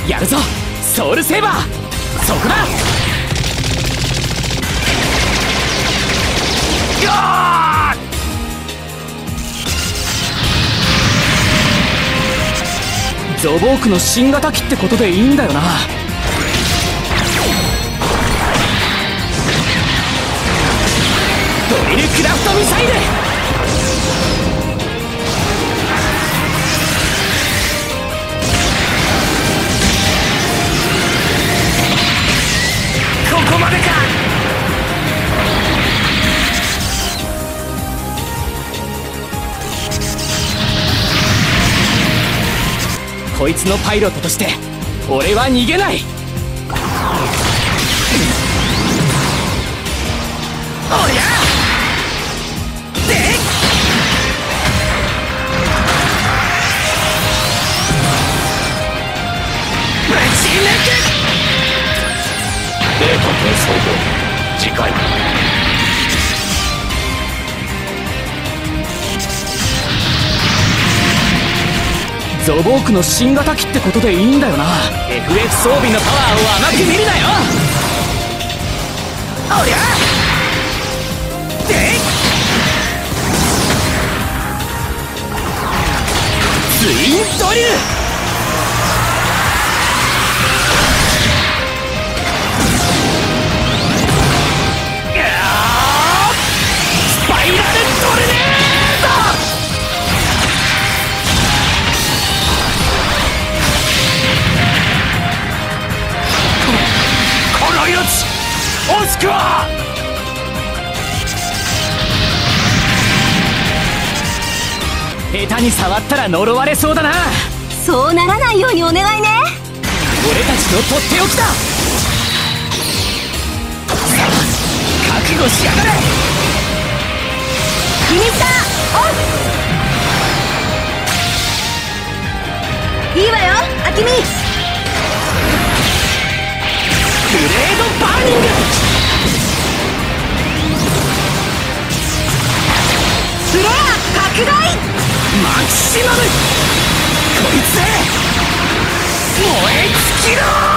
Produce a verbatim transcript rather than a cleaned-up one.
やるぞソウルセーバー。そこだ。ゴー！ゾボークの新型機ってことでいいんだよな。ドリルクラフトミサイル。ここまでか。こいつのパイロットとして俺は逃げない。おりゃでっぶち抜く。データ転送後次回。ゾボークの新型機ってことでいいんだよな。 エフエフ 装備のパワーを甘く見るなよ。おりゃでっツインドリル。スパイラルトルネード。この命惜しくは。下手に触ったら呪われそうだな。 そうならないようにお願いね。 俺たちのとっておきだ。さあ覚悟しやがれ。 リミッターオン。いいわよアキミ。 グレードバーニング。 フレア拡大。 マキシマム。こいつで燃え尽きろ。